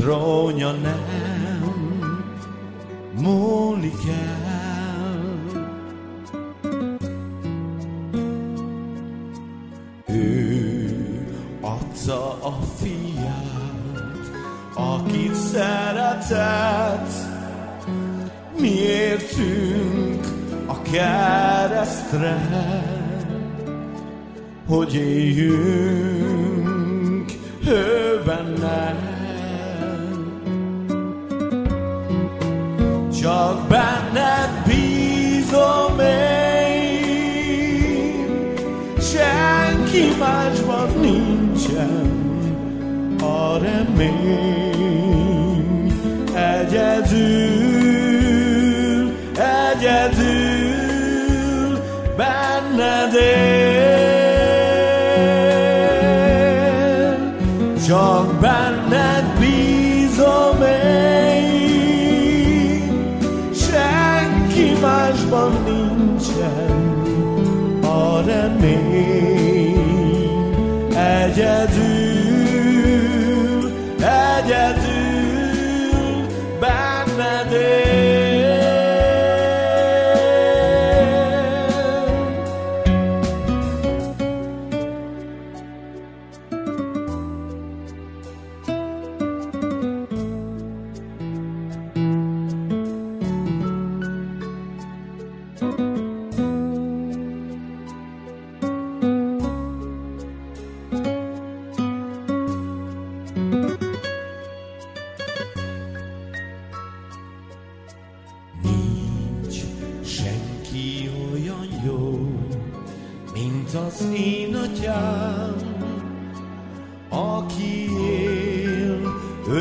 trónja nem múlik el. Ő adta a fiát, akit szeretett, miértünk a keresztre, hogy éljünk ő benne. Csak benned bízom én, senki másban nincsen a remény. Egyedül, egyedül benned él. Csak benned bízom én, senki másban nincsen a remény. Egyedül, egyedül benned él. Senki olyan jó, mint az én atyám, aki él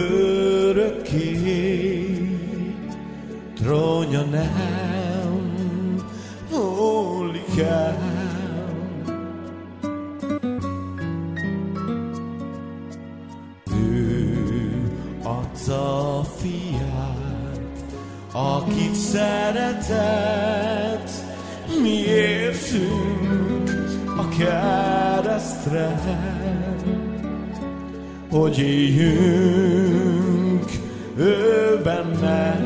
örökké, trónja nem múlik el. Ő adta a fiát, akit szeretett, miértünk a keresztre, hogy éljünk ő benne.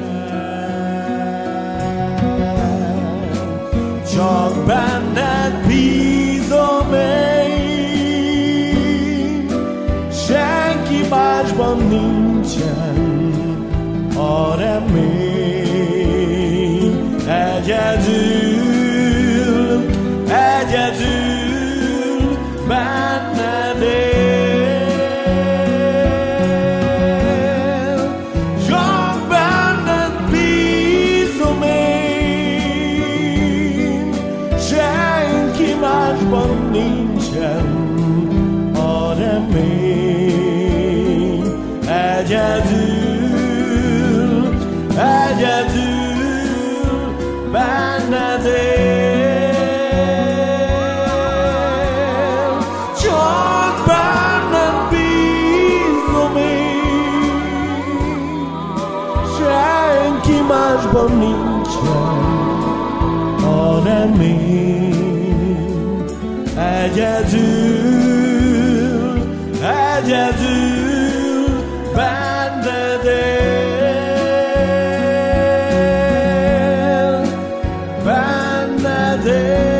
Csak benned bízom én, senki másban nincsen a remény. Egyedül, egyedül benned él. Csak benned bízom én, senki másban nincsen a remény. Egyedül, egyedül benned él. Csak benned bízom én, senki másban nincsen a remény. Egyedül, egyedül benned él, benned él.